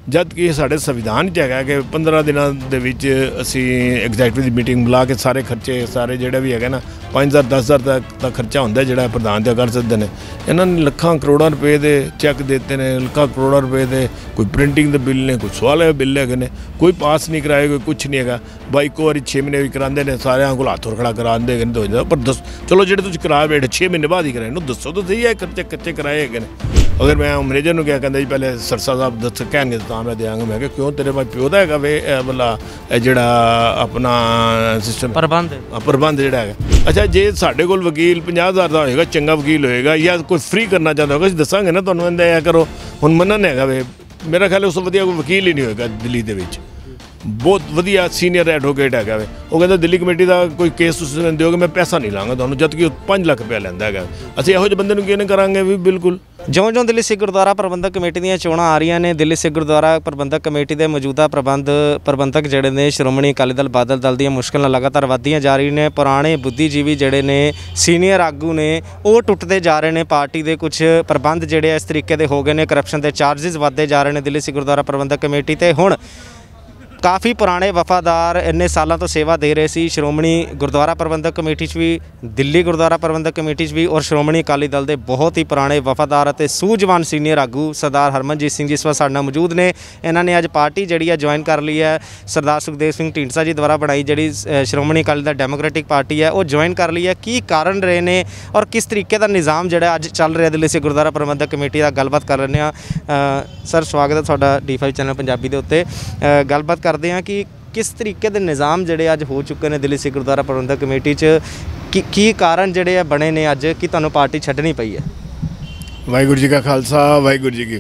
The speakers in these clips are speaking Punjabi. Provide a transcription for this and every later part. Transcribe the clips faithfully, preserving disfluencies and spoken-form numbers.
जद कि साढ़े संविधान च है कि पंद्रह दिनों के विच असी एग्जैक्टिव की मीटिंग बुला के सारे खर्चे सारे जोड़े भी है ना पाँच हज़ार दस हज़ार तक का खर्चा होंगे जोड़ा प्रधान तो कर सकते हैं। इन्होंने लखा करोड़ों रुपए के चैक देते हैं, लखा करोड़ों रुपए के कोई प्रिंटिंग के बिल ने, कोई सवाल बिल है ने, कोई पास नहीं कराए, कोई कुछ नहीं है। बाई एक बार छे महीने भी कराते हैं, सारे को हाथों खड़ा करा देंगे तो हो जाता। पर दस चलो जो तुम करा बैठे छे महीने बाद ही कराए दसो तो सही है खर्चे कच्चे कराए है। अगर मैं मैनेजर को क्या कहता जी पहले सरसा साहब दस कहेंगे तो मैं देंगे। मैं क्यों तेरे भाई प्यो का है वे भला जोड़ा अपना सिस्टम प्रबंध प्रबंध जोड़ा है। अच्छा जे साढ़े को वकील पचास हज़ार का होएगा, चंगा वकील होएगा या कोई फ्री करना चाहता होगा दसांगे ना तुहानूं इंदा करो। हुण मनन है वे मेरा ख्याल उस वधिया कोई वकील ही नहीं होएगा दिल्ली दे विच, बहुत वधिया सीनियर एडवोकेट है वे। वो कहता दिल्ली कमेटी का कोई केस तुसीं दिओगे मैं पैसा नहीं लाँगा तुहानूं, जबकि पाँच लाख रुपया लैंदा है। असीं इहो जिहे बंदे नूं किवें करांगे भी बिल्कुल। ਜਿਉਂ ਜਿਉਂ ਦਿੱਲੀ ਸਿੱਖ ਗੁਰਦੁਆਰਾ ਪ੍ਰਬੰਧਕ ਕਮੇਟੀ ਦੀਆਂ ਚੋਣਾਂ ਆ ਰਹੀਆਂ ਨੇ, ਦਿੱਲੀ ਸਿੱਖ ਗੁਰਦੁਆਰਾ ਪ੍ਰਬੰਧਕ ਕਮੇਟੀ ਦੇ ਮੌਜੂਦਾ ਪ੍ਰਬੰਧ ਪ੍ਰਬੰਧਕ ਜਿਹੜੇ ਨੇ ਸ਼੍ਰੋਮਣੀ ਅਕਾਲੀ ਦਲ ਬਾਦਲ ਦਲ ਦੀਆਂ ਮੁਸ਼ਕਲਾਂ ਲਗਾਤਾਰ ਵੱਧਦੀਆਂ ਜਾ ਰਹੀਆਂ ਨੇ। ਪੁਰਾਣੇ ਬੁੱਧੀਜੀਵੀ ਜਿਹੜੇ ਨੇ ਸੀਨੀਅਰ ਆਗੂ ਨੇ ਉਹ ਟੁੱਟਦੇ ਜਾ ਰਹੇ ਨੇ। ਪਾਰਟੀ ਦੇ ਕੁਝ ਪ੍ਰਬੰਧ ਜਿਹੜੇ ਇਸ ਤਰੀਕੇ ਦੇ ਹੋ ਗਏ ਨੇ, ਕਰਪਸ਼ਨ ਦੇ ਚਾਰजेस ਵੱਧਦੇ ਜਾ ਰਹੇ ਨੇ ਦਿੱਲੀ ਸਿੱਖ ਗੁਰਦੁਆਰਾ ਪ੍ਰਬੰਧਕ ਕਮੇਟੀ। ਤੇ ਹੁਣ काफ़ी पुराने वफादार इन्ने सालों तो सेवा दे रहे सी श्रोमणी गुरुद्वारा प्रबंधक कमेटी भी, दिल्ली गुरुद्वारा प्रबंधक कमेटी भी, और श्रोमणी अकाली दल के बहुत ही पुराने वफादार और सूझवान सीनियर आगू सरदार हरमनजीत सिंह जी इस वक्त साडे नाल मौजूद ने। इन्होंने अज पार्टी जी है ज्वाइन कर ली है। सरदार सुखदेव सिंह ढींडसा जी द्वारा बनाई जी श्रोमणी अकाली दल डेमोक्रेटिक पार्टी है वो ज्वाइन कर ली है। की कारण रहे ने और किस तरीके का निज़ाम जोड़ा अज चल रहा दिल्ली सिक्ख गुरुद्वारा प्रबंधक कमेटी का गलबात कर रहे हैं। सर स्वागत है तुहाडा डी फाइव चैनल पंजाबी के उत्ते। गलबात करते हैं कि किस तरीके के निज़ाम जोड़े अज हो चुके हैं दिल्ली सिक्ख गुरुद्वारा प्रबंधक कमेटी च, की, की कारण जोड़े बने ने अज कि तुहानूं पार्टी छड्डनी पई है। वाहिगुरू जी का खालसा वाहिगुरू जी की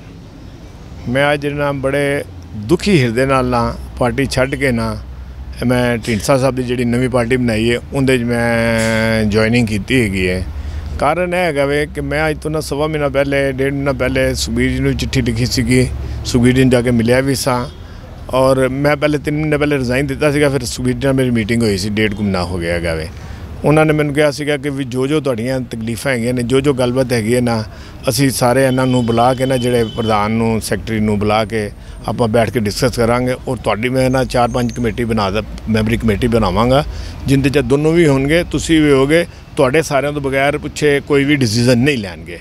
फतेह। मैं अज ना बड़े दुखी हिरदे नाल ना पार्टी छड्ड के ना मैं ढींडसा साहब की जी नवी पार्टी बनाई है उहदे मैं ज्वाइनिंग की है। कारण यह है वे कि मैं अज तो ना सवा महीना पहले डेढ़ महीना पहले सुखबीर जी ने चिट्ठी लिखी सी, सुखबीर जी जाके मिलिया भी सा और मैं पहले तीन महीने पहले रिजाइन दिता सीगा। फिर सुखबीर जी मेरी मीटिंग हुई सी, डेढ़ महीना हो गया है वे। उन्होंने मैंने कहा सीगा कि भी जो जो तुहाड़ियां तकलीफां हैगियां ने, जो जो गलबात हैगी है ना, असी सारे इन्हां नूं बुला के ना जिहड़े प्रधान नूं सैकटरी नूं बुला के आपां बैठ के डिस्कस करांगे और तुहाडी मैं ना चार पांच कमेटी बना दा मैंबरी कमेटी बनावांगा जिंदे च दोनों भी होणगे, तुसीं भी होगे। तुहाडे सारिਆਂ ਤੋਂ बगैर पुछे कोई भी डिसीजन नहीं लैणगे।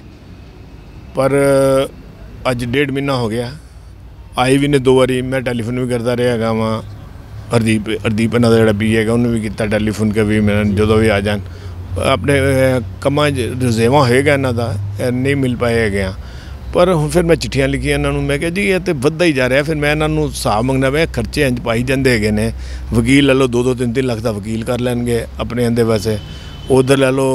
पर अज डेढ़ महीना हो गया, आई भी ने दो बारी, मैं टैलीफोन भी करता रहा है वहाँ। हरदीप हरदीप इन्हों का जोड़ा पी है उन्होंने भी किया टैलीफोन के भी मैं जो भी आ जान अपने कमां रजेवा होएगा इन्हों का नहीं मिल पाए है। पर हुण फिर मैं चिट्ठियां लिखियां इन्होंने, मैं कहा जी ये तो वधदा ही जा रहा। फिर मैं इन्हों हिसाब मंगना मैं खर्चे इंज पाई जाते है ने। वकील लै लो दो दो तीन तीन लाख का वकील कर लैणगे अपने आंदे वैसे। उधर लै लो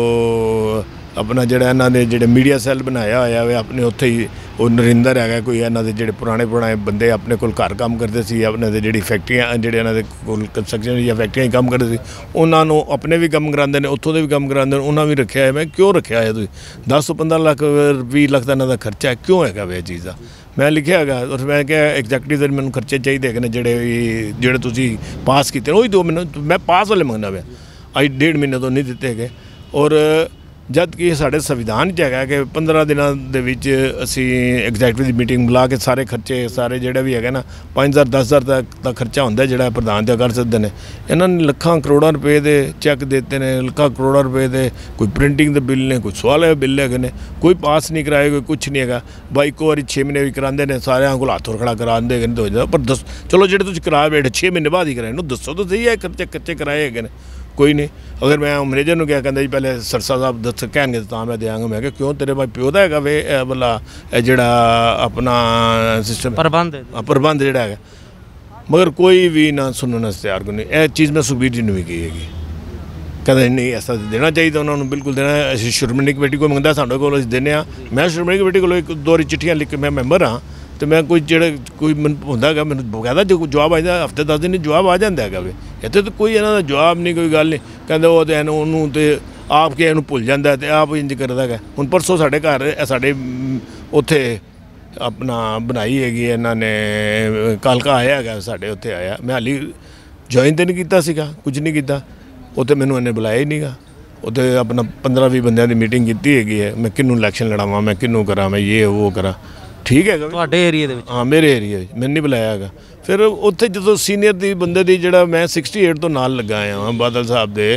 अपना जोड़ा इन्होंने जो मीडिया सैल बनाया होया वे अपने उत्थे ही वो नरिंदर है कोई इन्होंने जो पुराने पुराने बंदे अपने को घर काम करते सी, अपने जी फैक्ट्रियाँ जोड़े इन्होंने कंस्ट्रक्शन या फैक्ट्रियाँ काम करते सी, उन्होंने अपने भी काम कराते हैं उत्थों भी काम कराते हैं। उन्होंने भी रखा है। मैं क्यों रखा है तुम दस पंद्रह लाख भी लाख का इन्हों का खर्चा है क्यों है वे चीज़ का मैं लिखा है। और मैं क्या एग्जैक्टिव के मैं खर्चे चाहिए ने जोड़े जोड़े तुम पास किए वही दो मैंने, मैं पास वाले मंगना पाया अज डेढ़ महीने तो नहीं दिते गए। और जद कि साढ़े संविधान च है कि पंद्रह दिनों के विच असी एग्जैक्टिव की मीटिंग बुला के सारे खर्चे सारे जोड़े भी है ना पाँच हज़ार दस हज़ार तक का खर्चा होंगे जोड़ा प्रधान तो कर सकते हैं। इन्होंने लखा करोड़ों रुपए के चैक देते हैं, लखा करोड़ों रुपए के कोई प्रिंटिंग के बिल ने, कोई सवाल बिल है ने, कोई पास नहीं कराए, कोई कुछ नहीं है। बाई एक बार छे महीने भी कराते हैं, सारे को हाथों खड़ा करा देंगे तो हो जाता। पर दस चलो जो तुम करा बैठे छे महीने बाद ही कराए दसो तो सही है खर्चे कच्चे कराए है कोई नहीं। अगर मैं मैनेजर को क्या कहता जी पहले सरसा साहब दस कहेंगे तो मैं देंगे। मैं क्यों तेरे भाई प्यो का है वे भला जोड़ा अपना सिस्टम प्रबंध प्रबंध जोड़ा है। मगर कोई भी ना सुनने से तैयार को नहीं। यह चीज़ मैं सुखबीर जी ने भी की हैगी, कहते नहीं ऐसा देना चाहिए उन्होंने बिल्कुल देना। असं श्रोमणी कमेटी को मंगता साढ़े को देने। मैं श्रोमणी कमेटी को एक दो बारी चिट्ठियां लिख के मैं मैंबर हाँ तो मैं कोई जो कोई मैं होंगे मैं कहता जो जवाब आ जाता हफ्ते दस दिन जवाब आ जाता है वे। इतने तो कोई इन्हों का जवाब नहीं, कोई गल नहीं। कहते वो तो उन्होंने तो आप के भुल जाता है तो आप इंज करता है। हुण परसों साढ़े घर साढ़े उत्थे अपना बनाई हैगी इन्होंने कालका आया है साढ़े उत्थे आया। मैं हाली ज्वाइन तो नहीं किया सीगा, कुछ नहीं किया। उत्थे मैनूं इन्हें बुलाया ही नहीं गा। उत्थे अपना पंद्रह भी बंदियां दी मीटिंग की हैगी है। मैं किनूं इलैक्शन लड़ावां, मैं किनूं करा, मैं ये वो करा। ਠੀਕ ਹੈਗਾ ਤੁਹਾਡੇ ਏਰੀਆ ਦੇ ਵਿੱਚ? ਹਾਂ ਮੇਰੇ ਏਰੀਆ ਵਿੱਚ ਮੈਨੂੰ ਨਹੀਂ ਬੁਲਾਇਆ ਹੈਗਾ। ਫਿਰ ਉੱਥੇ ਜਦੋਂ ਸੀਨੀਅਰ ਦੀ ਬੰਦੇ ਦੀ ਜਿਹੜਾ ਮੈਂ ਸਿਕਸਟੀ ਏਟ ਤੋਂ ਨਾਲ ਲੱਗਾ ਆਇਆ ਹਾਂ ਬਾਦਲ ਸਾਹਿਬ ਦੇ,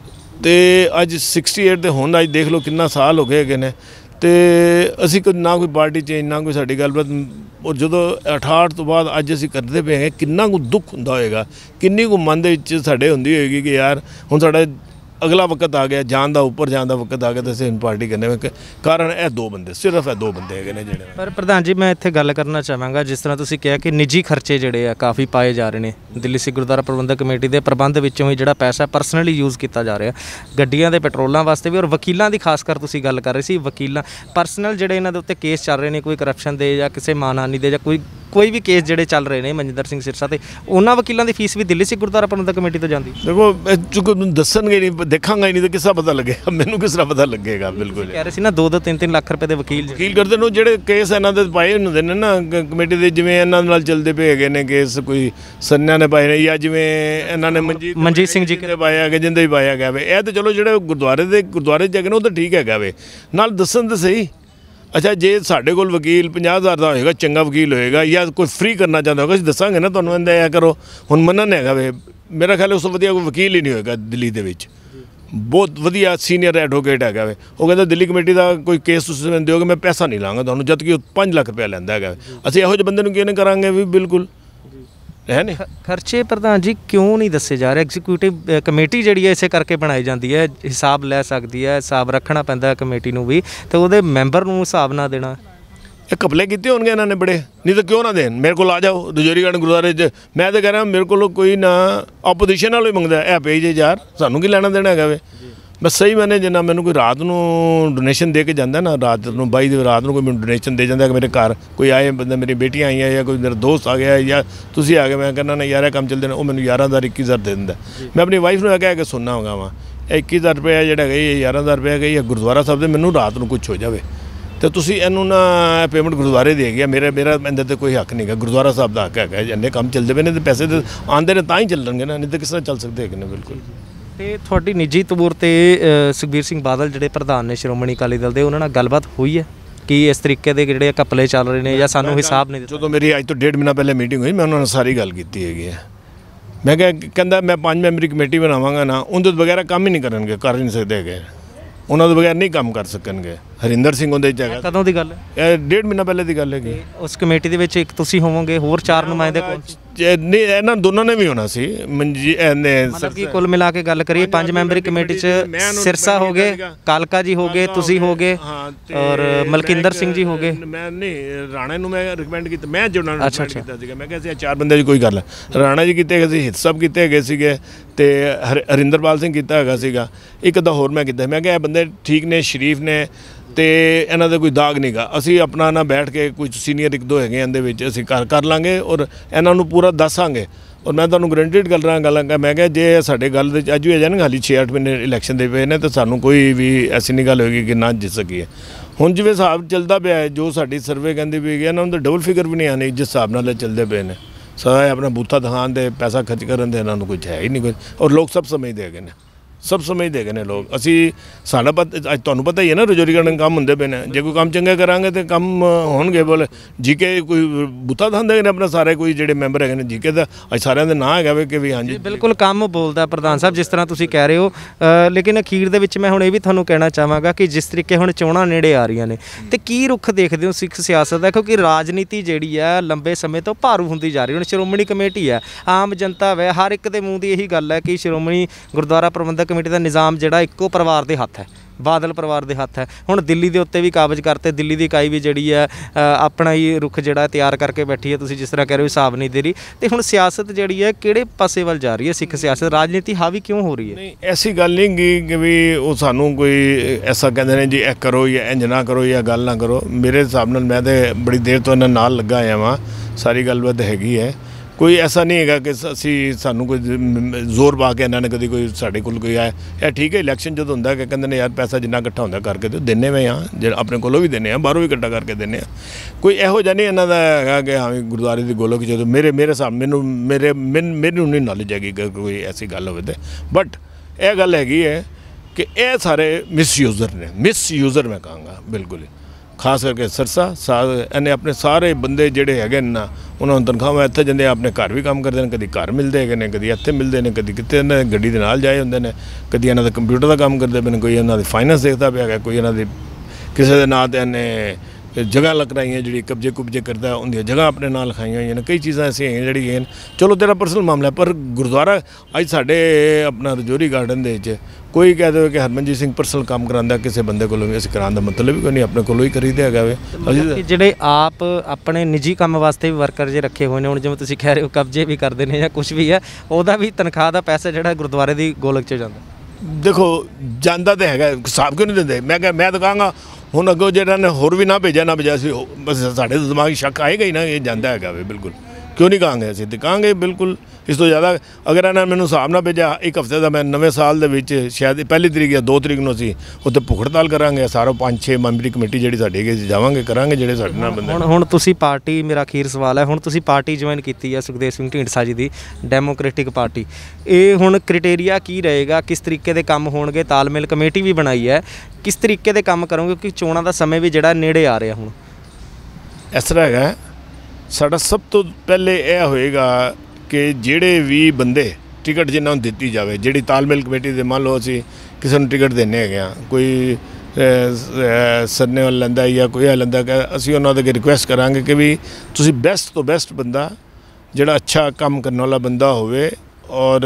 ਅਤੇ ਅੱਜ ਸਿਕਸਟੀ ਏਟ ਦੇ ਹੁਣ ਅੱਜ ਦੇਖ ਲਓ ਕਿੰਨਾ ਸਾਲ ਹੋ ਗਏ ਹੈਗੇ ਨੇ, ਅਤੇ ਅਸੀਂ ਕੋਈ ਨਾ ਕੋਈ ਪਾਰਟੀ ਚੇਂਜ ਨਾ ਕੋਈ ਸਾਡੀ ਗੱਲਬਾਤ। ਔਰ ਜਦੋਂ ਅਠਾਹਠ ਤੋਂ ਬਾਅਦ ਅੱਜ ਅਸੀਂ ਕਰਦੇ ਪਏ ਹਾਂ, ਕਿੰਨਾ ਕੁ ਦੁੱਖ ਹੁੰਦਾ ਹੋਏਗਾ, ਕਿੰਨੀ ਕੁ ਮਨ ਦੇ ਵਿੱਚ ਸਾਡੇ ਹੁੰਦੀ ਹੋਏਗੀ ਕਿ ਯਾਰ ਹੁਣ ਸਾਡਾ ਅਗਲਾ ਵਕਤ ਆ ਗਿਆ, ਜਾਣ ਦਾ ਉੱਪਰ ਜਾਣ ਦਾ ਵਕਤ ਆ ਗਿਆ, ਤਾਂ ਅਸੀਂ ਹੁਣ ਪਾਰਟੀ ਕਰਨੇ ਵਿੱਚ। ਕਾਰਨ ਇਹ ਦੋ ਬੰਦੇ, ਸਿਰਫ ਇਹ ਦੋ ਬੰਦੇ ਹੈਗੇ ਨੇ ਜਿਹੜੇ। ਪਰ ਪ੍ਰਧਾਨ ਜੀ ਮੈਂ ਇੱਥੇ ਗੱਲ ਕਰਨਾ ਚਾਹਾਂਗਾ, ਜਿਸ ਤਰ੍ਹਾਂ ਤੁਸੀਂ ਕਿਹਾ ਕਿ ਨਿੱਜੀ ਖਰਚੇ ਜਿਹੜੇ ਆ ਕਾਫੀ ਪਾਏ ਜਾ ਰਹੇ ਨੇ ਦਿੱਲੀ ਸਿੱਖ ਗੁਰਦੁਆਰਾ ਪ੍ਰਬੰਧਕ ਕਮੇਟੀ ਦੇ ਪ੍ਰਬੰਧ ਵਿੱਚੋਂ ਹੀ ਜਿਹੜਾ ਪੈਸਾ ਪਰਸਨਲੀ ਯੂਜ਼ ਕੀਤਾ ਜਾ ਰਿਹਾ ਗੱਡੀਆਂ ਦੇ ਪੈਟਰੋਲਾਂ ਵਾਸਤੇ ਵੀ, ਔਰ ਵਕੀਲਾਂ ਦੀ ਖਾਸ ਕਰ ਤੁਸੀਂ ਗੱਲ ਕਰ ਰਹੇ ਸੀ, ਵਕੀਲਾਂ ਪਰਸਨਲ ਜਿਹੜੇ ਇਹਨਾਂ ਦੇ ਉੱਤੇ ਕੇਸ ਚੱਲ ਰਹੇ ਨੇ, ਕੋਈ ਕਰਪਸ਼ਨ ਦੇ ਜਾਂ ਕਿਸੇ ਮਾਨਹਾਨੀ ਦੇ ਜਾਂ ਕੋਈ ਕੋਈ ਵੀ ਕੇਸ ਜਿਹੜੇ ਚੱਲ ਰਹੇ ਨੇ ਮਨਜਿੰਦਰ ਸਿੰਘ ਸਿਰਸਾ ਤੇ, ਉਹਨਾਂ ਵਕੀਲਾਂ ਦੀ ਫੀਸ ਵੀ ਦਿੱਲੀ ਸਿੱਖ ਗੁਰਦੁਆਰਾ ਪ੍ਰਬੰਧਕ ਕਮੇਟੀ ਤੋਂ ਜਾਂਦੀ? ਦੇਖੋ ਚੁੱਕ ਦੱਸਣਗੇ ਨਹੀਂ, ਦੇਖਾਂਗਾ ਹੀ ਨਹੀਂ ਤਾਂ ਕਿਸ ਤਰ੍ਹਾਂ ਪਤਾ ਲੱਗੇਗਾ, ਮੈਨੂੰ ਕਿਸ ਤਰ੍ਹਾਂ ਪਤਾ ਲੱਗੇਗਾ। ਬਿਲਕੁਲ ਕਹਿ ਰਹੇ ਸੀ ਨਾ ਦੋ ਦੋ ਤਿੰਨ ਤਿੰਨ ਲੱਖ ਰੁਪਏ ਦੇ ਵਕੀਲ ਵਕੀਲ ਕਰਦੇ ਨੇ, ਜਿਹੜੇ ਕੇਸ ਇਹਨਾਂ ਦੇ ਪਾਏ ਹੁੰਦੇ ਨੇ ਨਾ ਕਮੇਟੀ ਦੇ, ਜਿਵੇਂ ਇਹਨਾਂ ਨਾਲ ਚੱਲਦੇ ਪਏ ਹੈਗੇ ਨੇ ਕੇਸ, ਕੋਈ ਸੰਨਿਆ ਨੇ ਪਾਏ ਨੇ ਜਾਂ ਜਿਵੇਂ ਇਹਨਾਂ ਨੇ ਮਨਜੀਤ ਮਨਜੀਤ ਸਿੰਘ ਜੀ ਦੇ ਪਾਏ ਹੈਗੇ, ਜਿੰਦੇ ਵੀ ਪਾਇਆ ਗਿਆ ਵੇ। ਇਹ ਤਾਂ ਚਲੋ ਜਿਹੜੇ ਗੁਰਦੁਆਰੇ ਦੇ ਗੁਰਦੁਆਰੇ 'ਚ ਹੈਗੇ ਨੇ ਉਹ ਤਾਂ ਠੀਕ ਹੈਗਾ ਵੇ, ਨਾਲ ਦੱਸਣ ਤਾਂ ਸਹੀ। ਅੱਛਾ ਜੇ ਸਾਡੇ ਕੋਲ ਵਕੀਲ ਪੰਜਾਹ ਹਜ਼ਾਰ ਦਾ ਹੋਏਗਾ, ਚੰਗਾ ਵਕੀਲ ਹੋਏਗਾ, ਜਾਂ ਕੋਈ ਫ੍ਰੀ ਕਰਨਾ ਚਾਹੁੰਦਾ ਹੋਗਾ, ਅਸੀਂ ਦੱਸਾਂਗੇ ਨਾ ਤੁਹਾਨੂੰ, ਇਹਦਾ ਇਹ ਕਰੋ। ਹੁਣ ਮੰਨਣ ਹੈਗਾ ਵੇ, ਮੇਰਾ ਖਿਆਲ ਉਸ ਤੋਂ ਵਧੀਆ ਕੋਈ ਵਕੀਲ ਹੀ ਨਹੀਂ ਹੋਏਗਾ ਦਿੱਲੀ ਦੇ ਵਿੱਚ, ਬਹੁਤ ਵਧੀਆ ਸੀਨੀਅਰ ਐਡਵੋਕੇਟ ਹੈਗਾ ਵੇ। ਉਹ ਕਹਿੰਦਾ ਦਿੱਲੀ ਕਮੇਟੀ ਦਾ ਕੋਈ ਕੇਸ ਤੁਸੀਂ ਮੈਨੂੰ ਦਿਓਗੇ, ਮੈਂ ਪੈਸਾ ਨਹੀਂ ਲਾਂਗਾ ਤੁਹਾਨੂੰ, ਜਦ ਕਿ ਉਹ ਪੰਜ ਲੱਖ ਰੁਪਇਆ ਲੈਂਦਾ ਹੈਗਾ। ਅਸੀਂ ਇਹੋ ਜਿਹੇ ਬੰਦੇ ਨੂੰ ਕਿਵੇਂ ਕਰਾਂਗੇ ਵੀ? ਬਿਲਕੁਲ ਹੈ ਨਹੀਂ। ਖਰਚੇ ਪ੍ਰਧਾਨ ਜੀ ਕਿਉਂ ਨਹੀਂ ਦੱਸੇ ਜਾ ਰਹੇ? ਐਗਜ਼ੀਕਿਊਟਿਵ ਕਮੇਟੀ ਜਿਹੜੀ ਹੈ ਇਸੇ ਕਰਕੇ ਬਣਾਈ ਜਾਂਦੀ ਹੈ, ਹਿਸਾਬ ਲੈ ਸਕਦੀ ਹੈ, ਹਿਸਾਬ ਰੱਖਣਾ ਪੈਂਦਾ ਕਮੇਟੀ ਨੂੰ ਵੀ, ਤੇ ਉਹਦੇ ਮੈਂਬਰ ਨੂੰ ਹਿਸਾਬ ਨਾ ਦੇਣਾ। ਇਹ ਘਪਲੇ ਕੀਤੇ ਹੋਣਗੇ ਇਹਨਾਂ ਨੇ ਬੜੇ, ਨਹੀਂ ਤਾਂ ਕਿਉਂ ਨਾ ਦੇਣ? ਮੇਰੇ ਕੋਲ ਆ ਜਾਓ ਰਜੌਰੀਗੜ੍ਹ ਗੁਰਦੁਆਰੇ 'ਚ, ਮੈਂ ਤਾਂ ਕਹਿ ਰਿਹਾ ਮੇਰੇ ਕੋਲੋਂ ਕੋਈ ਨਾ ਆਪੋਜੀਸ਼ਨ ਵਾਲਾ ਹੀ ਮੰਗਦਾ, ਇਹ ਭੇਜ ਜੇ ਯਾਰ, ਸਾਨੂੰ ਕੀ ਲੈਣਾ ਦੇਣਾ ਹੈਗਾ ਵੇ। ਬਸ ਸਹੀ ਮੈਨੇ ਜਿੰਨਾ ਮੈਨੂੰ ਕੋਈ ਰਾਤ ਨੂੰ ਡੋਨੇਸ਼ਨ ਦੇ ਕੇ ਜਾਂਦਾ ਨਾ, ਰਾਤ ਨੂੰ ਬਾਈ ਦੀ ਰਾਤ ਨੂੰ ਕੋਈ ਮੈਨੂੰ ਡੋਨੇਸ਼ਨ ਦੇ ਜਾਂਦਾ ਕਿ ਮੇਰੇ ਘਰ ਕੋਈ ਆਏ ਬੰਦਾ, ਮੇਰੀ ਬੇਟੀਆਂ ਆਈਆਂ ਜਾਂ ਕੋਈ ਮੇਰਾ ਦੋਸਤ ਆ ਗਿਆ ਜਾਂ ਤੁਸੀਂ ਆ ਗਏ, ਮੈਂ ਕਹਿੰਦਾ ਨਾ ਯਾਰ ਇਹ ਕੰਮ ਚੱਲਦੇ ਨੇ, ਉਹ ਮੈਨੂੰ ਗਿਆਰਾਂ ਹਜ਼ਾਰ ਇੱਕੀ ਹਜ਼ਾਰ ਦੇ ਦਿੰਦਾ। ਮੈਂ ਆਪਣੀ ਵਾਈਫ ਨੂੰ ਇਹ ਕਹਿ ਕੇ ਸੁਣਨਾ ਹੋਗਾ ਵਾ, ਇੱਕੀ ਹਜ਼ਾਰ ਰੁਪਇਆ ਜਿਹੜਾ ਹੈਗਾ ਇਹ ਗਿਆਰਾਂ ਹਜ਼ਾਰ ਰੁਪਇਆ ਗਈ ਗੁਰਦੁਆਰਾ ਸਾਹਿਬ ਦੇ, ਮੈਨੂੰ ਰਾਤ ਨੂੰ ਕੁਛ ਹੋ ਜਾਵੇ ਤੇ ਤੁਸੀਂ ਇਹਨੂੰ ਨਾ ਪੇਮੈਂਟ ਗੁਰਦੁਆਰੇ ਦੇ ਗਿਆ, ਮੇਰਾ ਮੇਰਾ ਇਹਦੇ 'ਤੇ ਕੋਈ ਹੱਕ ਨਹੀਂ ਗਾ, ਗੁਰਦੁਆਰਾ ਸਾਹਿਬ ਦਾ ਹੱਕ ਹੈਗਾ। ਇੰਨੇ ਕੰਮ ਚੱਲਦੇ ਪਏ ਨੇ ਤੇ ਪੈਸੇ ਤਾਂ ਆਉਂਦੇ ਨੇ ਤਾਂ ਹੀ ਚੱਲਣਗੇ ਨਾ, ਨਹੀਂ ਤਾਂ ਕਿਸ ਤਰ੍ਹਾਂ ਚੱਲ ਸਕਦੇ ਹੈਗੇ ਨੇ। ਬਿਲਕੁਲ। ਤੇ ਤੁਹਾਡੀ ਨਿੱਜੀ ਤੌਰ 'ਤੇ ਸੁਖਬੀਰ ਸਿੰਘ ਬਾਦਲ ਜਿਹੜੇ ਪ੍ਰਧਾਨ ਨੇ ਸ਼੍ਰੋਮਣੀ ਅਕਾਲੀ ਦਲ ਦੇ, ਉਹਨਾਂ ਨਾਲ ਗੱਲਬਾਤ ਹੋਈ ਹੈ ਕਿ ਇਸ ਤਰੀਕੇ ਦੇ ਜਿਹੜੇ ਘਪਲੇ ਚੱਲ ਰਹੇ ਨੇ ਜਾਂ ਸਾਨੂੰ ਹਿਸਾਬ ਨਹੀਂ ਦਿੱਤਾ? ਜਦੋਂ ਮੇਰੀ ਅੱਜ ਤੋਂ ਡੇਢ ਮਹੀਨਾ ਪਹਿਲੇ ਮੀਟਿੰਗ ਹੋਈ, ਮੈਂ ਉਹਨਾਂ ਨਾਲ ਸਾਰੀ ਗੱਲ ਕੀਤੀ ਹੈਗੀ ਹੈ। ਮੈਂ ਕਿਹਾ ਕਹਿੰਦਾ ਮੈਂ ਪੰਜ ਮੈਂਬਰੀ ਕਮੇਟੀ ਬਣਾਵਾਂਗਾ ਨਾ, ਉਹਦੇ ਤੋਂ ਬਗੈਰ ਕੰਮ ਹੀ ਨਹੀਂ ਕਰਨਗੇ, ਕਰ ਹੀ ਨਹੀਂ ਸਕਦੇ ਹੈਗੇ, ਉਹਨਾਂ ਤੋਂ ਬਗੈਰ ਨਹੀਂ ਕੰਮ ਕਰ ਸਕਣਗੇ। ਹਰਿੰਦਰ ਸਿੰਘ ਉਹਦੇ 'ਚ ਹੈਗਾ। ਕਦੋਂ ਦੀ ਗੱਲ ਹੈ? ਇਹ ਡੇਢ ਮਹੀਨਾ ਪਹਿਲੇ ਦੀ ਗੱਲ ਹੈਗੀ। ਉਸ ਕਮੇਟੀ ਦੇ ਵਿੱਚ ਇੱਕ ਤੁਸੀਂ ਹੋਵੋਗੇ, ਹੋਰ ਚਾਰ ਨੁਮਾਇੰਦੇ ਕੋਲ? ਨਹੀਂ ਇਹਨਾਂ ਦੋਨਾਂ ਨੇ ਵੀ ਹੋਣਾ ਸੀ। ਮਨਜੀ ਮਤਲਬ ਕਿ ਕੁੱਲ ਮਿਲਾ ਕੇ ਗੱਲ ਕਰੀਏ ਪੰਜ ਮੈਂਬਰੀ ਕਮੇਟੀ 'ਚ ਸਿਰਸਾ ਹੋ ਗਏ, ਕਾਲਕਾ ਜੀ ਹੋ ਗਏ, ਤੁਸੀਂ ਹੋ ਗਏ, ਔਰ ਮਲਕਿੰਦਰ ਸਿੰਘ ਜੀ ਹੋ ਗਏ। ਮੈਂ ਨਹੀਂ ਰਾਣਾ ਨੂੰ ਮੈਂ ਰਿਕਮੈਂਡ ਕੀਤਾ, ਮੈਂ ਜੋ ਉਹਨਾਂ ਨੂੰ ਰਿਕਮੈਂਡ ਕੀਤਾ ਸੀਗਾ, ਮੈਂ ਕਿਹਾ ਸੀ ਚਾਰ ਬੰਦੇ ਦੀ ਕੋਈ ਗੱਲ ਹੈ। ਰਾਣਾ ਜੀ ਕੀਤੇ ਹੈਗੇ ਸੀ, ਹਿੱਤ ਸਾਹਿਬ ਕੀਤੇ ਹੈਗੇ ਸੀਗੇ, ਤੇ ਹਰਿੰਦਰਪਾਲ ਸਿੰਘ ਕੀਤਾ ਹੈਗਾ ਸੀਗਾ, ਇੱਕ ਅੱਧਾ ਹੋਰ ਮੈਂ ਕੀਤਾ। ਮੈਂ ਕਿਹਾ ਇਹ ਬੰਦੇ ਠੀਕ ਨੇ, ਸ਼ਰੀਫ ਨੇ, ਤੇ ਇਹਨਾਂ ਦਾ ਕੋਈ ਦਾਗ ਨਹੀਂ ਗਾ। ਅਸੀਂ ਆਪਣਾ ਨਾ ਬੈਠ ਕੇ ਕੁਝ ਸੀਨੀਅਰ ਇੱਕ ਦੋ ਹੈਗੇ ਇਹਦੇ ਵਿੱਚ ਅਸੀਂ ਕਰ ਕਰ ਲਾਂਗੇ ਔਰ ਇਹਨਾਂ ਨੂੰ ਪੂਰਾ ਦੱਸਾਂਗੇ। ਔਰ ਮੈਂ ਤੁਹਾਨੂੰ ਗਰੰਟਿਡ ਕਰ ਰਹਾ ਗੱਲ, ਮੈਂ ਕਿਹਾ ਜੇ ਸਾਡੇ ਗੱਲ ਦੇ ਅੱਜ ਵੀ ਆ ਜਾਣ ਖਾਲੀ ਛੇ ਅੱਠ ਮਹੀਨੇ ਇਲੈਕਸ਼ਨ ਦੇ ਪਏ ਨੇ, ਤਾਂ ਸਾਨੂੰ ਕੋਈ ਵੀ ਐਸੀ ਨਹੀਂ ਗੱਲ ਹੋਏਗੀ ਕਿ ਨਾ ਜਿੱਤ ਸਕੀਏ। ਹੁਣ ਜਿਵੇਂ ਹਿਸਾਬ ਚੱਲਦਾ ਪਿਆ ਹੈ, ਜੋ ਸਾਡੀ ਸਰਵੇ ਕਹਿੰਦੀ ਵੀ ਇਹਨਾਂ ਨੂੰ ਤਾਂ ਡਬਲ ਫਿਗਰ ਵੀ ਨਹੀਂ ਆਣੀ ਜਿਸ ਹਿਸਾਬ ਨਾਲ ਚੱਲਦੇ ਪਏ ਨੇ। ਸਾਰਾ ਆਪਣਾ ਬੂਥਾ ਦਿਖਾਉਣ ਦੇ, ਪੈਸਾ ਖਰਚ ਕਰਨ ਦੇ ਇਹਨਾਂ ਨੂੰ ਕੁਝ ਹੈ ਹੀ ਨਹੀਂ ਕੁਝ। ਔਰ ਲੋਕ ਸਭ ਸਮਝਦੇ ਹੈਗੇ ਨੇ, ਸਭ ਸਮਝਦੇ ਹੈਗੇ ਨੇ ਲੋਕ। ਅਸੀਂ ਸਾਡਾ ਪਤਾ ਅੱਜ ਤੁਹਾਨੂੰ ਪਤਾ ਹੀ ਹੈ ਨਾ, ਰਜੌਰੀਗੜ੍ਹ ਕੰਮ ਹੁੰਦੇ ਪਏ ਨੇ। ਜੇ ਕੋਈ ਕੰਮ ਚੰਗਾ ਕਰਾਂਗੇ ਤਾਂ ਕੰਮ ਹੋਣਗੇ। ਬੋਲੇ ਜੀਕੇ ਕੋਈ ਬੁੱਤਾ ਦਿੰਦੇ ਨੇ ਆਪਣਾ ਸਾਰੇ, ਕੋਈ ਜਿਹੜੇ ਮੈਂਬਰ ਹੈਗੇ ਨੇ ਜੀਕੇ ਦਾ ਅੱਜ ਸਾਰਿਆਂ ਦੇ ਨਾਂ ਹੈਗਾ ਵੇ ਕਿ ਵੀ ਹਾਂਜੀ ਬਿਲਕੁਲ ਕੰਮ ਬੋਲਦਾ ਪ੍ਰਧਾਨ ਸਾਹਿਬ, ਜਿਸ ਤਰ੍ਹਾਂ ਤੁਸੀਂ ਕਹਿ ਰਹੇ ਹੋ। ਲੇਕਿਨ ਅਖੀਰ ਦੇ ਵਿੱਚ ਮੈਂ ਹੁਣ ਇਹ ਵੀ ਤੁਹਾਨੂੰ ਕਹਿਣਾ ਚਾਹਾਂਗਾ ਕਿ ਜਿਸ ਤਰੀਕੇ ਹੁਣ ਚੋਣਾਂ ਨੇੜੇ ਆ ਰਹੀਆਂ ਨੇ, ਤੇ ਕੀ ਰੁੱਖ ਦੇਖਦੇ ਹੋ ਸਿੱਖ ਸਿਆਸਤ ਦਾ? ਕਿਉਂਕਿ ਰਾਜਨੀਤੀ ਜਿਹੜੀ ਹੈ ਲੰਬੇ ਸਮੇਂ ਤੋਂ ਭਾਰੂ ਹੁੰਦੀ ਜਾ ਰਹੀ। ਹੁਣ ਸ਼੍ਰੋਮਣੀ ਕਮੇਟੀ ਹੈ, ਆਮ ਜਨਤਾ ਵੈ, ਹਰ ਇੱਕ ਦੇ ਮੂੰਹ ਦੀ ਇਹੀ ਗੱਲ ਹੈ ਕਿ ਸ਼੍ਰੋਮਣੀ ਗੁਰਦੁਆਰਾ ਪ੍ਰਬੰਧਕ ਕਮੇਟੀ ਦਾ ਨਿਜ਼ਾਮ ਜਿਹੜਾ ਇੱਕੋ ਪਰਿਵਾਰ ਦੇ ਹੱਥ ਹੈ, ਬਾਦਲ ਪਰਿਵਾਰ ਦੇ ਹੱਥ ਹੈ। ਹੁਣ ਦਿੱਲੀ ਦੇ ਉੱਤੇ ਵੀ ਕਾਬਜ਼ ਕਰਤੇ, ਦਿੱਲੀ ਦੀ ਇਕਾਈ ਵੀ ਜਿਹੜੀ ਹੈ ਆਪਣਾ ਹੀ ਰੁੱਖ ਜਿਹੜਾ ਤਿਆਰ ਕਰਕੇ ਬੈਠੀ ਹੈ। ਤੁਸੀਂ ਜਿਸ ਤਰ੍ਹਾਂ ਕਹਿ ਰਹੇ ਹੋ ਹਿਸਾਬ ਨਹੀਂ ਦੇ ਰਹੀ, ਤੇ ਹੁਣ ਸਿਆਸਤ ਜਿਹੜੀ ਹੈ ਕਿਹੜੇ ਪਾਸੇ ਵੱਲ ਜਾ ਰਹੀ ਹੈ? ਸਿੱਖ ਸਿਆਸਤ ਰਾਜਨੀਤੀ ਹਾਵੀ ਕਿਉਂ ਹੋ ਰਹੀ ਹੈ? ਨਹੀਂ ਐਸੀ ਗੱਲ ਨਹੀਂ ਗੀ ਕਿ ਵੀ ਉਹ ਸਾਨੂੰ ਕੋਈ ਐਸਾ ਕਹਿੰਦੇ ਨੇ ਜੀ ਇਹ ਕਰੋ ਜਾਂ ਇੰਝ ਨਾ ਕਰੋ ਜਾਂ ਗੱਲ ਨਾ ਕਰੋ। ਮੇਰੇ ਹਿਸਾਬ ਨਾਲ ਮੈਂ ਤਾਂ ਬੜੀ ਦੇਰ ਤੋਂ ਇਹਨਾਂ ਨਾਲ ਲੱਗਾ ਆਇਆ ਵਾਂ, ਸਾਰੀ ਗੱਲਬਾਤ ਹੈਗੀ ਹੈ। ਕੋਈ ਐਸਾ ਨਹੀਂ ਹੈਗਾ ਕਿ ਅਸੀਂ ਸਾਨੂੰ ਕੋਈ ਜ਼ੋਰ ਪਾ ਕੇ ਇਹਨਾਂ ਨੇ ਕਦੀ ਕੋਈ ਸਾਡੇ ਕੋਲ ਕੋਈ ਆਇਆ। ਇਹ ਠੀਕ ਹੈ, ਇਲੈਕਸ਼ਨ ਜਦੋਂ ਹੁੰਦਾ ਕਿ ਕਹਿੰਦੇ ਨੇ ਯਾਰ ਪੈਸਾ ਜਿੰਨਾ ਇਕੱਠਾ ਹੁੰਦਾ ਕਰਕੇ ਤੇ ਦਿੰਨੇ ਵੇ ਹਾਂ, ਜਿਹੜਾ ਆਪਣੇ ਕੋਲੋਂ ਵੀ ਦਿੰਨੇ ਆ, ਬਾਹਰੋਂ ਵੀ ਇਕੱਠਾ ਕਰਕੇ ਦਿੰਨੇ ਆ। ਕੋਈ ਇਹੋ ਜਿਹਾ ਨਹੀਂ ਇਹਨਾਂ ਦਾ ਹੈਗਾ ਕਿ ਹਾਂ ਵੀ ਗੁਰਦੁਆਰੇ ਦੀ ਗੋਲਕ ਜਦੋਂ ਮੇਰੇ ਮੇਰੇ ਹਿਸਾਬ ਮੈਨੂੰ ਮੇਰੇ ਮੈਨੂੰ ਨਹੀਂ ਨੌਲੇਜ ਹੈਗੀ ਕਿ ਕੋਈ ਐਸੀ ਗੱਲ ਹੋਵੇ। ਤੇ ਬਟ ਇਹ ਗੱਲ ਹੈਗੀ ਹੈ ਕਿ ਇਹ ਸਾਰੇ ਮਿਸਯੂਜ਼ਰ ਨੇ, ਮਿਸਯੂਜ਼ਰ ਮੈਂ ਕਹਾਂਗਾ ਬਿਲਕੁਲ ਹੀ। ਖਾਸ ਕਰਕੇ ਸਰਸਾ ਸਾ ਇਹਨੇ ਆਪਣੇ ਸਾਰੇ ਬੰਦੇ ਜਿਹੜੇ ਹੈਗੇ ਨੇ ਨਾ ਉਹਨਾਂ ਨੂੰ ਤਨਖਾਹਾਂ ਇੱਥੇ ਜਾਂਦੇ ਆਪਣੇ ਘਰ ਵੀ ਕੰਮ ਕਰਦੇ ਨੇ, ਕਦੀ ਘਰ ਮਿਲਦੇ ਹੈਗੇ ਨੇ, ਕਦੀ ਇੱਥੇ ਮਿਲਦੇ ਨੇ, ਕਦੀ ਕਿਤੇ ਇਹਨਾਂ ਗੱਡੀ ਦੇ ਨਾਲ ਜਾਏ ਹੁੰਦੇ ਨੇ, ਕਦੀ ਇਹਨਾਂ ਦਾ ਕੰਪਿਊਟਰ ਦਾ ਕੰਮ ਕਰਦੇ ਪਏ ਨੇ, ਕੋਈ ਇਹਨਾਂ ਦੀ ਫਾਈਨੈਂਸ ਦੇਖਦਾ ਪਿਆ ਹੈਗਾ, ਕੋਈ ਇਹਨਾਂ ਦੀ ਕਿਸੇ ਦੇ ਨਾਂ 'ਤੇ ਇਹਨੇ ਜਗ੍ਹਾ ਲਗਾਈਆਂ ਜਿਹੜੀ ਕਬਜੇ ਕੁਬਜੇ ਕਰਦਾ ਉਹਦੀਆਂ ਜਗ੍ਹਾ ਆਪਣੇ ਨਾਲ ਲਿਖਾਈਆਂ ਹੋਈਆਂ ਨੇ। ਕਈ ਚੀਜ਼ਾਂ ਐਸੀਆਂ ਹੈਗੀਆਂ ਜਿਹੜੀਆਂ ਚਲੋ ਤੇਰਾ ਪਰਸਨਲ ਮਾਮਲਾ, ਪਰ ਗੁਰਦੁਆਰਾ ਅੱਜ ਸਾਡੇ ਆਪਣਾ ਰਜੌਰੀ ਗਾਰਡਨ ਦੇ ਵਿੱਚ ਕੋਈ ਕਹਿ ਦੇਵੇ ਕਿ ਹਰਮਨਜੀਤ ਸਿੰਘ ਪਰਸਨਲ ਕੰਮ ਕਰਾਉਂਦਾ ਕਿਸੇ ਬੰਦੇ ਕੋਲੋਂ ਵੀ, ਅਸੀਂ ਕਰਾਉਣ ਦਾ ਮਤਲਬ ਵੀ ਕੋਈ ਨਹੀਂ, ਆਪਣੇ ਕੋਲੋਂ ਹੀ ਕਰੀਦਾ ਹੈਗਾ ਵੇ। ਅਸੀਂ ਜਿਹੜੇ ਆਪ ਆਪਣੇ ਨਿੱਜੀ ਕੰਮ ਵਾਸਤੇ ਵੀ ਵਰਕਰ ਜੇ ਰੱਖੇ ਹੋਏ ਨੇ, ਹੁਣ ਜਿਵੇਂ ਤੁਸੀਂ ਕਹਿ ਰਹੇ ਹੋ ਕਬਜੇ ਵੀ ਕਰਦੇ ਨੇ ਜਾਂ ਕੁਝ ਵੀ ਹੈ, ਉਹਦਾ ਵੀ ਤਨਖਾਹ ਦਾ ਪੈਸਾ ਜਿਹੜਾ ਗੁਰਦੁਆਰੇ ਦੀ ਗੋਲਕ 'ਚ ਜਾਂਦਾ। ਦੇਖੋ ਜਾਂਦਾ ਤਾਂ ਹੈਗਾ, ਹਿਸਾਬ ਕਿਉਂ ਨਹੀਂ ਦਿੰਦੇ? ਮੈਂ ਕਿਹਾ ਮੈਂ ਤਾਂ ਕਹਾਂਗਾ ਹੁਣ ਅੱਗੋਂ ਜਿਹੜਾ ਨੇ ਹੋਰ ਵੀ ਨਾ ਭੇਜਿਆ ਨਾ ਭੇਜਿਆ ਸੀ, ਬਸ ਸਾਡੇ ਦਿਮਾਗ ਸ਼ੱਕ ਆਏਗਾ ਹੀ ਨਾ ਇਹ ਜਾਂਦਾ ਹੈਗਾ ਵੇ। ਬਿਲਕੁਲ ਕਿਉਂ ਨਹੀਂ ਕਹਾਂਗੇ, ਅਸੀਂ ਤਾਂ ਕਹਾਂਗੇ ਬਿਲਕੁਲ। ਇਸ ਤੋਂ ਜ਼ਿਆਦਾ ਅਗਰ ਇਹਨਾਂ ਮੈਨੂੰ ਹਿਸਾਬ ਨਾ ਭੇਜਿਆ ਇੱਕ ਹਫ਼ਤੇ ਦਾ, ਮੈਂ ਨਵੇਂ ਸਾਲ ਦੇ ਵਿੱਚ ਸ਼ਾਇਦ ਪਹਿਲੀ ਤਰੀਕ ਜਾਂ ਦੋ ਤਰੀਕ ਨੂੰ ਅਸੀਂ ਉੱਥੇ ਭੁੱਖ ਹੜਤਾਲ ਕਰਾਂਗੇ, ਸਾਰਾ ਪੰਜ ਛੇ ਮੈਂਬਰੀ ਕਮੇਟੀ ਜਿਹੜੀ ਸਾਡੀ ਹੈਗੀ ਜਾਵਾਂਗੇ ਕਰਾਂਗੇ ਜਿਹੜੇ ਸਾਡੇ ਨਾਲ ਬੰਦੇ। ਹੁਣ ਹੁਣ ਤੁਸੀਂ ਪਾਰਟੀ, ਮੇਰਾ ਅਖੀਰ ਸਵਾਲ ਹੈ, ਹੁਣ ਤੁਸੀਂ ਪਾਰਟੀ ਜੁਆਇਨ ਕੀਤੀ ਹੈ ਸੁਖਦੇਵ ਸਿੰਘ ਢੀਂਡਸਾ ਜੀ ਦੀ ਡੈਮੋਕ੍ਰੈਟਿਕ ਪਾਰਟੀ, ਇਹ ਹੁਣ ਕ੍ਰਾਈਟੇਰੀਆ ਕੀ ਰਹੇਗਾ, ਕਿਸ ਤਰੀਕੇ ਦੇ ਕੰਮ ਹੋਣਗੇ? ਤਾਲਮੇਲ ਕਮੇਟੀ ਵੀ ਬਣਾਈ ਹੈ, ਕਿਸ ਤਰੀਕੇ ਦੇ ਕੰਮ ਕਰੋਗੇ ਕਿਉਂਕਿ ਚੋਣਾਂ ਦਾ ਸਮੇਂ ਵੀ ਜਿਹੜਾ ਨੇੜੇ ਆ ਰਿਹਾ? ਹੁਣ ਇਸ ਤਰ੍ਹਾਂ ਹੈਗਾ, ਸਾਡਾ ਸਭ ਤੋਂ ਪਹਿਲੇ ਇਹ ਹੋਏਗਾ ਕਿ ਜਿਹੜੇ ਵੀ ਬੰਦੇ ਟਿਕਟ ਜਿਨ੍ਹਾਂ ਨੂੰ ਦਿੱਤੀ ਜਾਵੇ, ਜਿਹੜੀ ਤਾਲਮੇਲ ਕਮੇਟੀ ਦੇ ਮੰਨ ਲਓ ਅਸੀਂ ਕਿਸੇ ਨੂੰ ਟਿਕਟ ਦਿੰਦੇ ਹੈਗੇ ਹਾਂ, ਕੋਈ ਸਰਨੇ ਵਾਲਾ ਲੈਂਦਾ ਜਾਂ ਕੋਈ ਇਹ ਲੈਂਦਾ, ਅਸੀਂ ਉਹਨਾਂ ਦੇ ਅੱਗੇ ਰਿਕੁਐਸਟ ਕਰਾਂਗੇ ਕਿ ਵੀ ਤੁਸੀਂ ਬੈਸਟ ਤੋਂ ਬੈਸਟ ਬੰਦਾ ਜਿਹੜਾ ਅੱਛਾ ਕੰਮ ਕਰਨ ਵਾਲਾ ਬੰਦਾ ਹੋਵੇ ਔਰ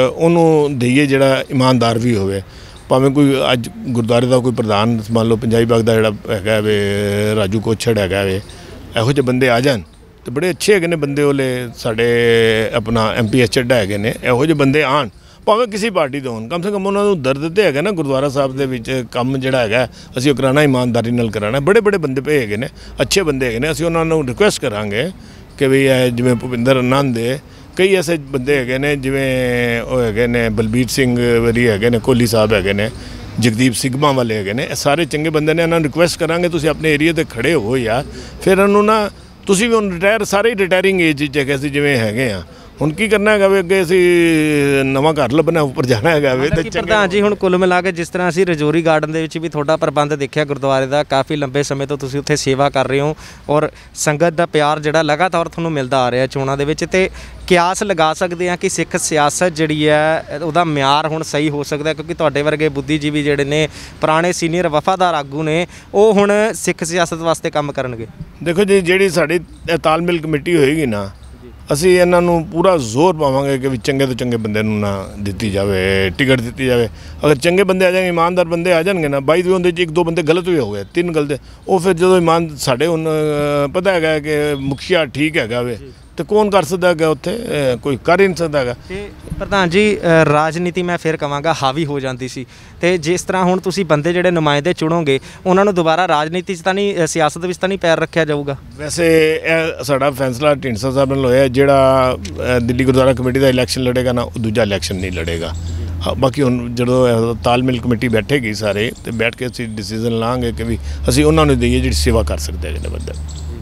ਉਹਨੂੰ ਦਈਏ ਜਿਹੜਾ ਇਮਾਨਦਾਰ ਵੀ ਹੋਵੇ। ਭਾਵੇਂ ਕੋਈ ਅੱਜ ਗੁਰਦੁਆਰੇ ਦਾ ਕੋਈ ਪ੍ਰਧਾਨ ਮੰਨ ਲਓ ਪੰਜਾਬੀ ਬਾਗ ਦਾ ਜਿਹੜਾ ਹੈਗਾ ਵੇ ਰਾਜੂ ਕੋਛੜ ਹੈਗਾ ਵੇ, ਇਹੋ ਜਿਹੇ ਬੰਦੇ ਆ ਜਾਣ ਤੇ ਬੜੇ ਅੱਛੇ ਹੈਗੇ ਨੇ ਬੰਦੇ ਉਹਲੇ ਸਾਡੇ ਆਪਣਾ ਐਮ ਪੀ ਐਸ ਚੱਡਾ ਹੈਗੇ ਨੇ, ਇਹੋ ਜਿਹੇ ਬੰਦੇ ਆਣ ਭਾਵੇਂ ਕਿਸੇ ਪਾਰਟੀ ਦੇ ਹੋਣ, ਕਮ ਸੇ ਕਮ ਉਹਨਾਂ ਨੂੰ ਦਰਦ ਤੇ ਹੈਗਾ ਨਾ ਗੁਰਦੁਆਰਾ ਸਾਹਿਬ ਦੇ ਵਿੱਚ ਕੰਮ ਜਿਹੜਾ ਹੈਗਾ ਅਸੀਂ ਉਹ ਕਰਾਉਣਾ ਇਮਾਨਦਾਰੀ ਨਾਲ ਕਰਾਉਣਾ। ਬੜੇ ਬੜੇ ਬੰਦੇ ਪਏ ਹੈਗੇ ਨੇ, ਅੱਛੇ ਬੰਦੇ ਹੈਗੇ ਨੇ, ਅਸੀਂ ਉਹਨਾਂ ਨੂੰ ਰਿਕੁਐਸਟ ਕਰਾਂਗੇ ਕਿ ਵੀ ਜਿਵੇਂ ਭੁਪਿੰਦਰ ਆਨੰਦ ਦੇ ਕਈ ਐਸੇ ਬੰਦੇ ਹੈਗੇ ਨੇ, ਜਿਵੇਂ ਉਹ ਹੈਗੇ ਨੇ ਬਲਬੀਰ ਸਿੰਘ ਵਰੀ ਹੈਗੇ ਨੇ, ਕੋਹਲੀ ਸਾਹਿਬ ਹੈਗੇ ਨੇ, ਜਗਦੀਪ ਸਿਗਮਾ ਵਾਲੇ ਹੈਗੇ ਨੇ, ਇਹ ਸਾਰੇ ਚੰਗੇ ਬੰਦੇ ਨੇ। ਇਹਨਾਂ ਨੂੰ ਰਿਕੁਐਸਟ ਕਰਾਂਗੇ ਤੁਸੀਂ ਆਪਣੇ ਏਰੀਆ 'ਤੇ ਖੜ੍ਹੇ ਹੋਵੋ ਯਾਰ, ਫਿਰ ਇਹਨੂੰ ਨਾ ਤੁਸੀਂ ਵੀ ਹੁਣ ਰਿਟਾਇਰ ਸਾਰੇ ਹੀ ਰਿਟਾਇਰਿੰਗ ਏਜ 'ਚ ਹੈਗੇ ਸੀ ਜਿਵੇਂ ਹੈਗੇ ਆ, ਹੁਣ ਕੀ ਕਰਨਾ ਹੈਗਾ ਵੇ, ਅੱਗੇ ਅਸੀਂ ਨਵਾਂ ਘਰ ਲੱਭਣਾ, ਉੱਪਰ ਜਾਣਾ ਹੈਗਾ ਵੇ। ਤੇ ਪ੍ਰਧਾਨ ਜੀ ਹੁਣ ਕੁੱਲ ਮਿਲਾ ਕੇ ਜਿਸ ਤਰ੍ਹਾਂ ਅਸੀਂ ਰਜੌਰੀ ਗਾਰਡਨ ਦੇ ਵਿੱਚ ਵੀ ਤੁਹਾਡਾ ਪ੍ਰਬੰਧ ਦੇਖਿਆ ਗੁਰਦੁਆਰੇ ਦਾ, ਕਾਫੀ ਲੰਬੇ ਸਮੇਂ ਤੋਂ ਤੁਸੀਂ ਉੱਥੇ ਸੇਵਾ ਕਰ ਰਹੇ ਹੋ ਔਰ ਸੰਗਤ ਦਾ ਪਿਆਰ ਜਿਹੜਾ ਲਗਾਤਾਰ ਤੁਹਾਨੂੰ ਮਿਲਦਾ ਆ ਰਿਹਾ ਚੋਣਾਂ ਦੇ ਵਿੱਚ, ਤੇ ਕਿਆਸ ਲਗਾ ਸਕਦੇ ਹਾਂ ਕਿ ਸਿੱਖ ਸਿਆਸਤ ਜਿਹੜੀ ਹੈ ਉਹਦਾ ਮਿਆਰ ਹੁਣ ਸਹੀ ਹੋ ਸਕਦਾ ਕਿਉਂਕਿ ਤੁਹਾਡੇ ਵਰਗੇ ਬੁੱਧੀਜੀਵੀ ਜਿਹੜੇ ਨੇ, ਪੁਰਾਣੇ ਸੀਨੀਅਰ ਵਫਾਦਾਰ ਆਗੂ ਨੇ, ਉਹ ਹੁਣ ਸਿੱਖ ਸਿਆਸਤ ਵਾਸਤੇ ਕੰਮ ਕਰਨਗੇ? ਦੇਖੋ ਜੀ, ਜਿਹੜੀ ਸਾਡੀ ਤਾਲਮੇਲ ਕਮੇਟੀ ਹੋਏਗੀ ਨਾ, ਅਸੀਂ ਇਹਨਾਂ ਨੂੰ ਪੂਰਾ ਜ਼ੋਰ ਪਾਵਾਂਗੇ ਕਿ ਵੀ ਚੰਗੇ ਤੋਂ ਚੰਗੇ ਬੰਦੇ ਨੂੰ ਨਾ ਦਿੱਤੀ ਜਾਵੇ ਟਿਕਟ ਦਿੱਤੀ ਜਾਵੇ। ਅਗਰ ਚੰਗੇ ਬੰਦੇ ਆ ਜਾਣਗੇ, ਇਮਾਨਦਾਰ ਬੰਦੇ ਆ ਜਾਣਗੇ ਨਾ, ਬਾਈ ਦੇ ਉਹਦੇ 'ਚ ਇੱਕ ਦੋ ਬੰਦੇ ਗਲਤ ਵੀ ਹੋ ਗਏ, ਤਿੰਨ ਗਲਤ, ਉਹ ਫਿਰ ਜਦੋਂ ਇਮਾਨ ਸਾਡੇ ਹੁਣ ਪਤਾ ਹੈਗਾ ਕਿ ਮੁਖੀਆ ਠੀਕ ਹੈਗਾ ਵੇ ਤੇ ਕੌਣ ਕਰ ਸਕਦਾ ਹੈਗਾ ਉੱਥੇ, ਕੋਈ ਕਰ ਹੀ ਨਹੀਂ ਸਕਦਾ ਹੈਗਾ। ਤੇ ਪ੍ਰਧਾਨ ਜੀ ਰਾਜਨੀਤੀ ਮੈਂ ਫਿਰ ਕਹਾਂਗਾ ਹਾਵੀ ਹੋ ਜਾਂਦੀ ਸੀ, ਤੇ ਜਿਸ ਤਰ੍ਹਾਂ ਹੁਣ ਤੁਸੀਂ ਬੰਦੇ ਜਿਹੜੇ ਨੁਮਾਇੰਦੇ ਚੁਣੋਗੇ ਉਹਨਾਂ ਨੂੰ ਦੁਬਾਰਾ ਰਾਜਨੀਤੀ 'ਚ ਤਾਂ ਨਹੀਂ, ਸਿਆਸਤ ਵਿੱਚ ਤਾਂ ਨਹੀਂ ਪੈਰ ਰੱਖਿਆ ਜਾਊਗਾ? ਵੈਸੇ ਇਹ ਸਾਡਾ ਫੈਸਲਾ ਢੀਂਡਸਾ ਸਾਹਿਬ ਨਾਲ ਹੋਇਆ, ਜਿਹੜਾ ਦਿੱਲੀ ਗੁਰਦੁਆਰਾ ਕਮੇਟੀ ਦਾ ਇਲੈਕਸ਼ਨ ਲੜੇਗਾ ਨਾ, ਉਹ ਦੂਜਾ ਇਲੈਕਸ਼ਨ ਨਹੀਂ ਲੜੇਗਾ। ਬਾਕੀ ਹੁਣ ਜਦੋਂ ਤਾਲਮੇਲ ਕਮੇਟੀ ਬੈਠੇਗੀ ਸਾਰੇ, ਤੇ ਬੈਠ ਕੇ ਅਸੀਂ ਡਿਸੀਜ਼ਨ ਲਾਂਗੇ ਕਿ ਵੀ ਅਸੀਂ ਉਹਨਾਂ ਨੂੰ ਦਈਏ ਜਿਹੜੀ ਸੇਵਾ ਕਰ ਸਕਦੇ ਜਿਹੜੇ ਬੰਦੇ।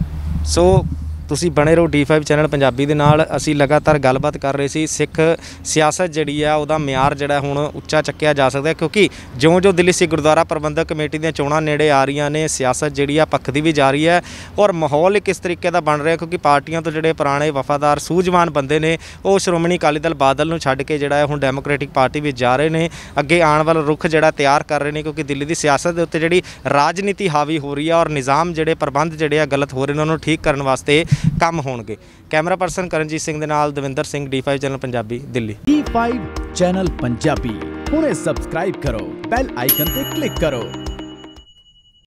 ਸੋ ਤੁਸੀਂ ਬਣੇ ਰਹੋ ਡੀ ਫਾਈਵ ਚੈਨਲ ਪੰਜਾਬੀ ਦੇ ਨਾਲ। ਅਸੀਂ ਲਗਾਤਾਰ ਗੱਲਬਾਤ ਕਰ ਰਹੇ ਸੀ, ਸਿੱਖ ਸਿਆਸਤ ਜਿਹੜੀ ਆ ਉਹਦਾ ਮਿਆਰ ਜਿਹੜਾ ਹੁਣ ਉੱਚਾ ਚੱਕਿਆ ਜਾ ਸਕਦਾ ਕਿਉਂਕਿ ਜਿਉਂ-ਜਿਉਂ ਦਿੱਲੀ ਸਿੱਖ ਗੁਰਦੁਆਰਾ ਪ੍ਰਬੰਧਕ ਕਮੇਟੀ ਦੀਆਂ ਚੋਣਾਂ ਨੇੜੇ ਆ ਰਹੀਆਂ ਨੇ, ਸਿਆਸਤ ਜਿਹੜੀ ਆ ਪੱਖਦੀ ਵੀ ਜਾ ਰਹੀ ਹੈ ਔਰ ਮਾਹੌਲ ਕਿਸ ਤਰੀਕੇ ਦਾ ਬਣ ਰਿਹਾ ਕਿਉਂਕਿ ਪਾਰਟੀਆਂ ਤੋਂ ਜਿਹੜੇ ਪੁਰਾਣੇ ਵਫਾਦਾਰ ਸੂਝਵਾਨ ਬੰਦੇ ਨੇ ਉਹ ਸ਼੍ਰੋਮਣੀ ਅਕਾਲੀ ਦਲ ਬਾਦਲ ਨੂੰ ਛੱਡ ਕੇ ਜਿਹੜਾ ਹੁਣ ਡੈਮੋਕ੍ਰੈਟਿਕ ਪਾਰਟੀ ਵਿੱਚ ਜਾ ਰਹੇ ਨੇ, ਅੱਗੇ ਆਉਣ ਵਾਲਾ ਰੁੱਖ ਜਿਹੜਾ ਤਿਆਰ ਕਰ ਰਹੇ ਨੇ ਕਿਉਂਕਿ ਦਿੱਲੀ ਦੀ ਸਿਆਸਤ ਦੇ ਉੱਤੇ ਜਿਹੜੀ ਰਾਜਨੀਤੀ ਹਾਵੀ ਹੋ ਰਹੀ ਆ ਔਰ ਨਿਜ਼ਾਮ ਜਿਹੜੇ ਪ੍ਰਬੰਧ ਜਿਹੜੇ ਆ ਗਲਤ ਹੋ ਰਹੇ ਨੇ, ਉਹਨਾਂ ਨੂੰ ਠੀਕ ਕਰਨ ਵਾਸਤੇ ਕੰਮ ਹੋਣਗੇ। ਕੈਮਰਾ ਪਰਸਨ ਕਰਨਜੀਤ ਸਿੰਘ ਦੇ ਨਾਲ Davinder Singh, D five channel Punjabi, Delhi. D five channel Punjabi ਹੁਣੇ ਸਬਸਕ੍ਰਾਈਬ ਕਰੋ, ਬੈਲ ਆਈਕਨ ਤੇ ਕਲਿੱਕ ਕਰੋ।